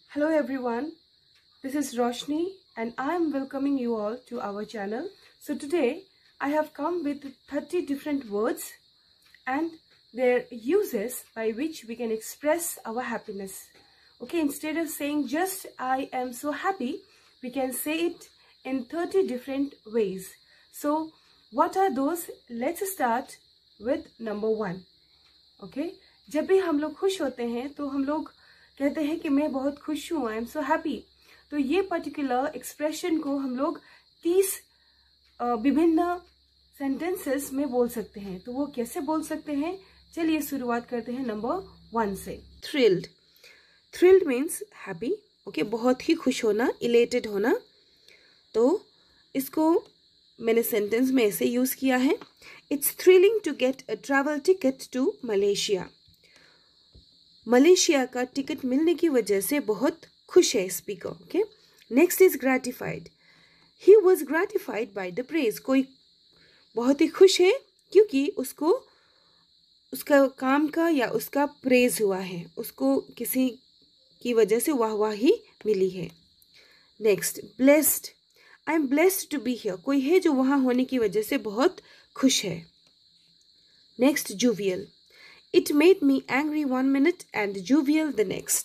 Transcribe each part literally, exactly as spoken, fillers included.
Hello everyone, this is Roshni and I am welcoming you all to our channel. So today I have come with thirty different words and their uses by which we can express our happiness. Okay, instead of saying just I am so happy, we can say it in thirty different ways. So what are those? Let's start with number one. Okay, जब भी हम लोग खुश होते हैं तो हम लोग कहते हैं कि मैं बहुत खुश हूँ, आई एम सो हैप्पी. तो ये पर्टिकुलर एक्सप्रेशन को हम लोग तीस विभिन्न सेंटेंसेस में बोल सकते हैं. तो वो कैसे बोल सकते हैं, चलिए शुरुआत करते हैं नंबर वन से. Thrilled. Thrilled means happy. Okay, बहुत ही खुश होना, इलेटेड होना. तो इसको मैंने सेंटेंस में ऐसे यूज किया है. It's thrilling to get a travel ticket to Malaysia. Malaysia का टिकट मिलने की वजह से बहुत खुश है speaker. Okay, next is gratified. He was gratified by the praise. कोई बहुत ही खुश है क्योंकि उसको उसका काम का या उसका प्रेज हुआ है, उसको किसी की वजह से वाहवाही मिली है. Next, blessed. I am blessed to be here. कोई है जो वहाँ होने की वजह से बहुत खुश है. Next, jovial. It made me angry one minute and jovial the next.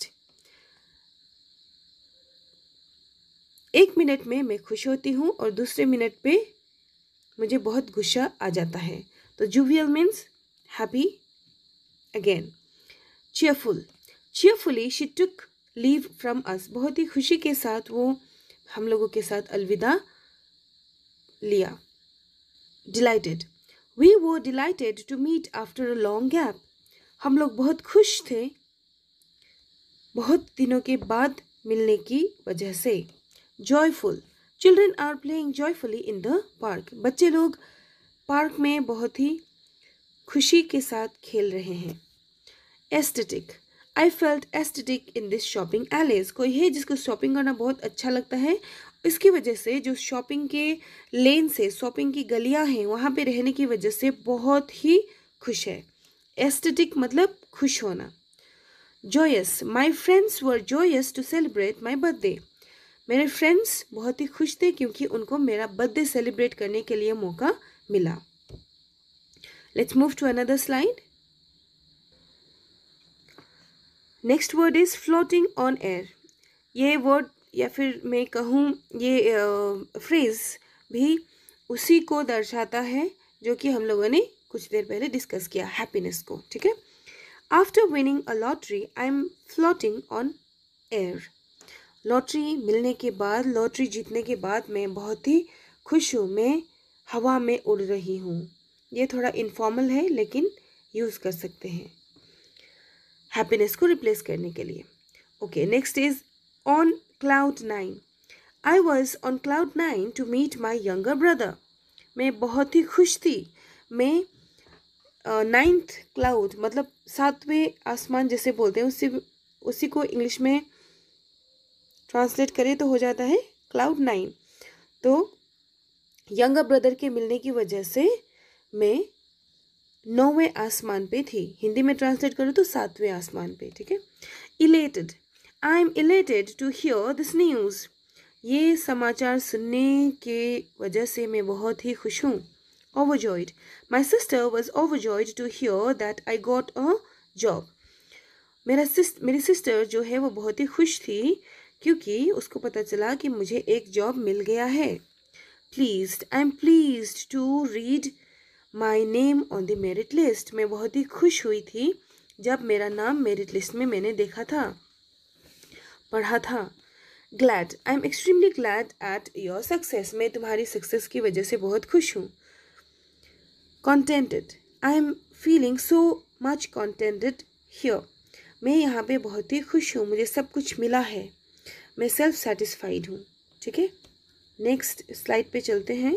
एक मिनट में मैं खुश होती हूँ और दूसरे मिनट पे मुझे बहुत गुस्सा आ जाता है. तो jovial means happy. Again, cheerful. Cheerfully she took leave from us. बहुत ही खुशी के साथ वो हम लोगों के साथ अलविदा लिया. Delighted. We were delighted to meet after a long gap. हम लोग बहुत खुश थे बहुत दिनों के बाद मिलने की वजह से. Joyful. Children are playing joyfully in the park. बच्चे लोग पार्क में बहुत ही खुशी के साथ खेल रहे हैं. Aesthetic. I felt aesthetic in this shopping alleys. कोई है जिसको शॉपिंग करना बहुत अच्छा लगता है, इसकी वजह से जो शॉपिंग के लेन से शॉपिंग की गलियां हैं वहाँ पे रहने की वजह से बहुत ही खुश है. एस्थेटिक मतलब खुश होना. Joyous. My friends were joyous to celebrate my birthday. मेरे फ्रेंड्स बहुत ही खुश थे क्योंकि उनको मेरा बर्थडे सेलिब्रेट करने के लिए मौका मिला. Let's move to another slide. Next word is floating on air. ये वर्ड या फिर मैं कहूँ ये फ्रेज भी उसी को दर्शाता है जो कि हम लोगों ने कुछ देर पहले डिस्कस किया, हैप्पीनेस को. ठीक है. After winning a lottery I am floating on air. Lottery मिलने के बाद, लॉटरी जीतने के बाद मैं बहुत ही खुश हूँ, मैं हवा में उड़ रही हूँ. ये थोड़ा इनफॉर्मल है लेकिन यूज़ कर सकते हैं हैप्पीनेस को रिप्लेस करने के लिए. Okay, next is on cloud nine. I was on cloud nine to meet my younger brother. मैं बहुत ही खुश थी. मैं नाइन्थ uh, क्लाउड मतलब सातवें आसमान जैसे बोलते हैं, उसी उसी को इंग्लिश में ट्रांसलेट करें तो हो जाता है क्लाउड नाइन. तो यंगर ब्रदर के मिलने की वजह से मैं नौवें आसमान पे थी. हिंदी में ट्रांसलेट करूँ तो सातवें आसमान पे. ठीक है. Elated. I am elated to hear this news. ये समाचार सुनने के वजह से मैं बहुत ही खुश हूँ. Overjoyed. My sister was overjoyed to hear that I got a job. मेरा सिस्ट मेरी सिस्टर जो है वो बहुत ही खुश थी क्योंकि उसको पता चला कि मुझे एक जॉब मिल गया है. Pleased. I am pleased to read my name on the merit list. मैं बहुत ही खुश हुई थी जब मेरा नाम मेरिट लिस्ट में मैंने देखा था, पढ़ा था. Glad. I am extremely glad at your success. मैं तुम्हारी सक्सेस की वजह से बहुत खुश हूँ. Contented. I am feeling so much contented here. मैं यहाँ पे बहुत ही खुश हूँ, मुझे सब कुछ मिला है, मैं सेल्फ सेटिस्फाइड हूँ. ठीक है. नेक्स्ट स्लाइड पे चलते हैं.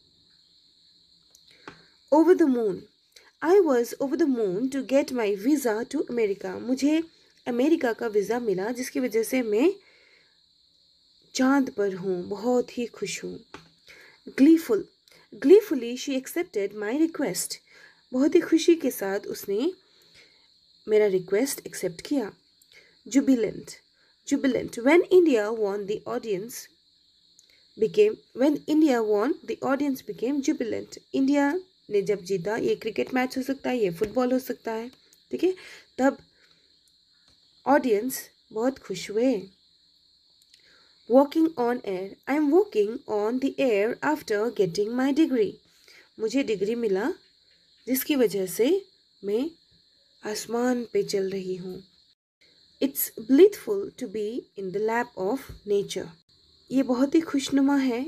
Over the moon. I was over the moon to get my visa to America. मुझे अमेरिका का वीज़ा मिला जिसकी वजह से मैं चांद पर हूँ, बहुत ही खुश हूँ. Gleeful. Gleefully she accepted my request. बहुत ही खुशी के साथ उसने मेरा रिक्वेस्ट एक्सेप्ट किया. Jubilant. jubilant. When India won, the audience became when India won, the audience became jubilant. India ने जब जीता, ये क्रिकेट मैच हो सकता है, ये फुटबॉल हो सकता है, ठीक है, तब ऑडियंस बहुत खुश हुए. Walking on air. I am walking on the air after getting my degree. मुझे डिग्री मिला जिसकी वजह से मैं आसमान पे चल रही हूँ. It's blissful to be in the lap of nature. ये बहुत ही खुशनुमा है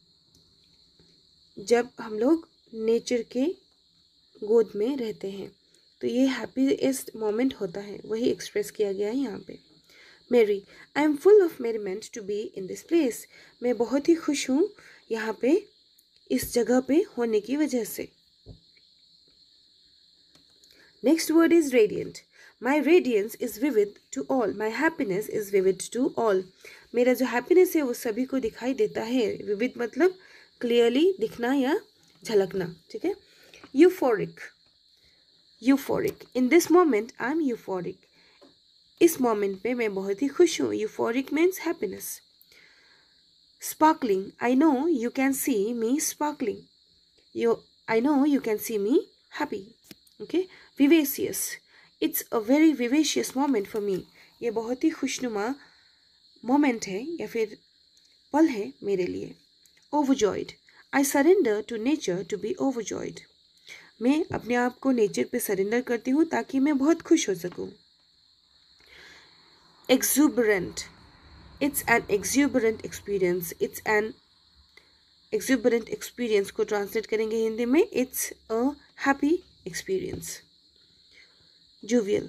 जब हम लोग नेचर के गोद में रहते हैं. तो ये हैप्पीएस्ट मोमेंट होता है, वही एक्सप्रेस किया गया है यहाँ पे. मेरी. I am full of merriment to be in this place. मैं बहुत ही खुश हूँ यहाँ पे, इस जगह पे होने की वजह से. Next word is radiant. My radiance is vivid to all. My happiness is vivid to all. मेरा जो हैप्पीनेस है वो सभी को दिखाई देता है. विविड मतलब क्लियरली दिखना या झलकना, ठीक है. Euphoric. Euphoric. In this moment I am euphoric. इस मोमेंट पे मैं बहुत ही खुश हूँ. Euphoric means happiness. Sparkling. I know you can see me sparkling. You I know you can see me happy. Okay. Vivacious. It's a very vivacious moment for me. ये बहुत ही खुशनुमा मोमेंट है या फिर पल है मेरे लिए. Overjoyed. I surrender to nature to be overjoyed. मैं अपने आप को नेचर पे सरेंडर करती हूँ ताकि मैं बहुत खुश हो सकूँ. Exuberant. It's an exuberant experience. It's an exuberant experience को ट्रांसलेट करेंगे हिंदी में. It's a happy experience. Jovial.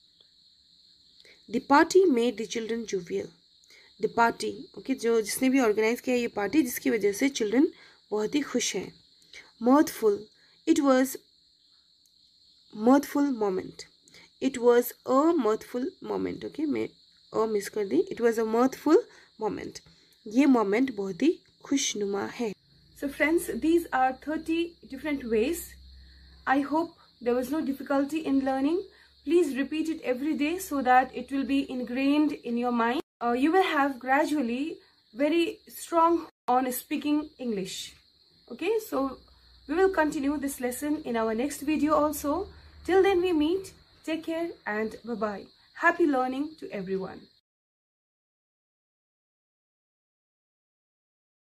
The party made the children jovial. The party, okay, जो जिसने भी ऑर्गेनाइज किया ये पार्टी, जिसकी वजह से चिल्ड्रन बहुत ही खुश हैं. Mirthful. It was mirthful moment. It was a mirthful moment. Okay, मैं ओ मिस कर दी. It was a mirthful moment. ये मोमेंट बहुत ही खुशनुमा है. So friends, these are thirty different ways. I hope there was no difficulty in learning. Please repeat it every day so that it will be ingrained in your mind. Uh, you will have gradually very strong on speaking English. Okay, so we will continue this lesson in our next video also. Till then we meet. Take care and bye-bye. Happy learning to everyone.